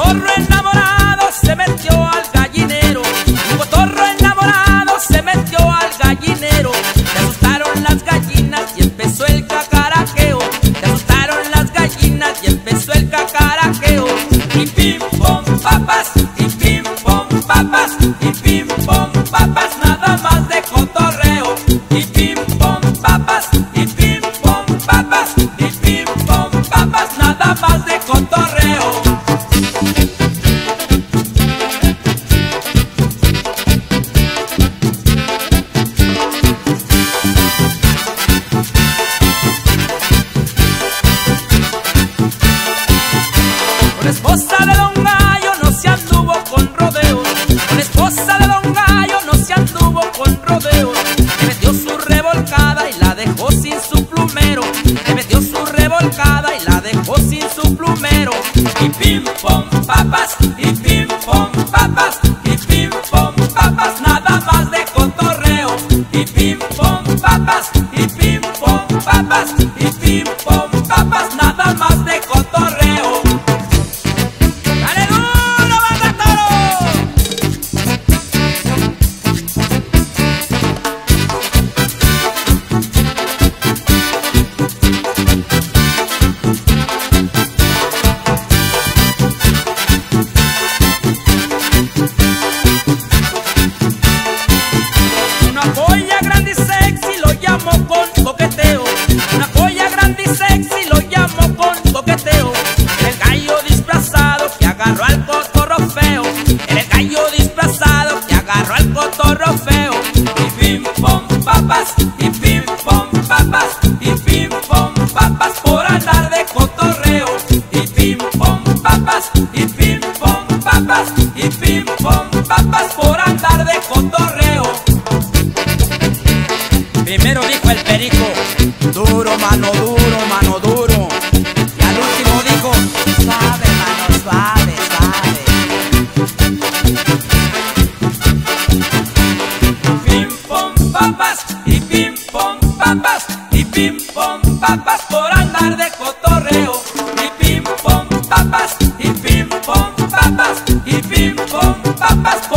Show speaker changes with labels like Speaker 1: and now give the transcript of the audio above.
Speaker 1: cotorro enamorado se metió al gallinero. Un cotorro enamorado se metió al gallinero. Se asustaron las gallinas y empezó el cacaraqueo. Se asustaron las gallinas y empezó el cacaraqueo. Y pim pom papas, y pim pom papas, y pim pom papas, nada más de cotorreo. Y pim pom papas, y pim pom papas, y pim pom papas, nada más de cotorreo. Con la esposa de Don Gallo no se anduvo con rodeos. Con la esposa de Don Gallo no se anduvo con rodeos. Le metió su revolcada y la dejó sin su plumero. Le metió su revolcada y la dejó sin su plumero. Y pim pom papas, y pim pom papas, y pim pom papas, nada más de cotorreo. Y pim pom papas, y pim pom papas, y pim pom papas, nada más de cotorreo. ¡Dale duro, Banda Toro! Una polla grande y sexy lo llamo con coqueteo. Una polla grande y sexy lo llamo con coqueteo. El gallo disfrazado que agarró al cotorro feo. El gallo disfrazado que agarró al cotorro feo. Y pim pom papas, y pim pom papas, y pim pom papas por andar de cotorreo. Y pim pom papas, y pim pom papas, y pim pom papas por andar de cotorreo. Primero dijo el perico, duro, mano duro, mano duro. Y al último dijo, suave, mano, suave, suave. Pim pom papas, y pim pom papas, y pim pom papas por andar de cotorreo. Y pim pom papas, y pim pom papas, y pim pom papas.